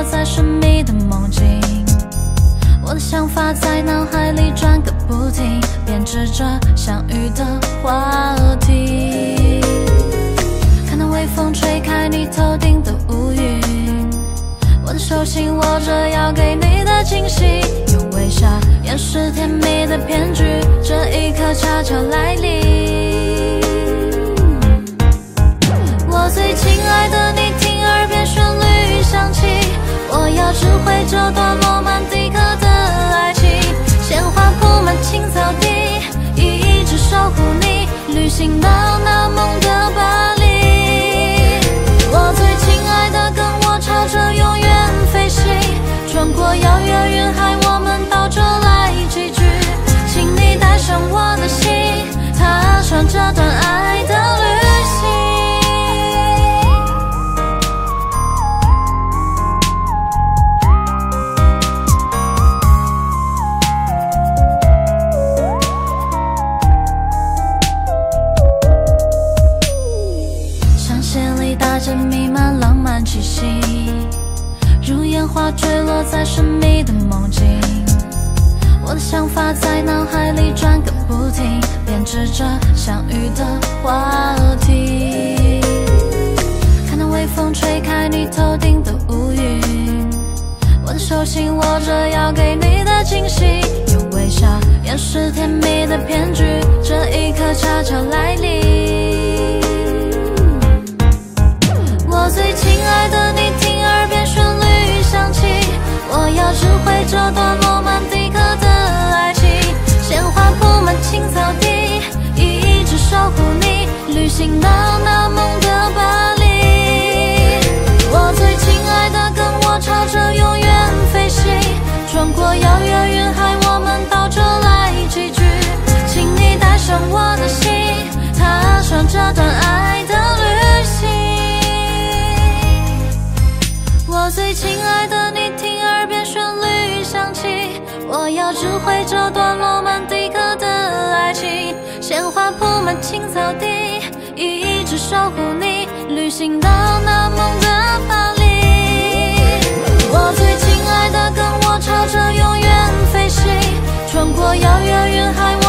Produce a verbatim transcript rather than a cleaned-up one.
在神秘的梦境。我的想法在脑海里转个不停，编织着相遇的话题。看到微风吹开你头顶的乌云，我的手心握着要给你的惊喜，用微笑掩饰甜蜜的骗局，这一刻悄悄来临。我最亲爱的你，听耳边旋律响起，我要知会这段罗曼蒂克的爱情。鲜花铺满青草地，一直守护你，旅行到那梦的巴黎。我最亲爱的，跟我朝着永远飞行，穿过遥远云海，我们到这来集聚。请你带上我的心，踏上这段爱的旅行。大阵弥漫浪漫气息，如烟花坠落在神秘的梦境。我的想法在脑海里转个不停，编织着相遇的话题。看到微风吹开你头顶的乌云，我的手心握着要给你的惊喜，用微笑掩饰甜蜜的骗局，这一刻悄悄来临。我最亲爱的你，听耳边旋律响起，我要知会这段罗曼蒂克的爱情。鲜花铺满青草地，一直守护你，旅行到那梦的巴黎。我最亲爱的，跟我朝着永远飞行，穿过遥远云海，我们到这来集聚。请你带上我的心，踏上这段爱的旅行。我最亲爱的你，听耳边旋律响起，我要知会这段罗曼蒂克的爱情。鲜花铺满青草地，一直守护你，旅行到那梦的巴黎。我最亲爱的，跟我朝着永远飞行，穿过遥远云海，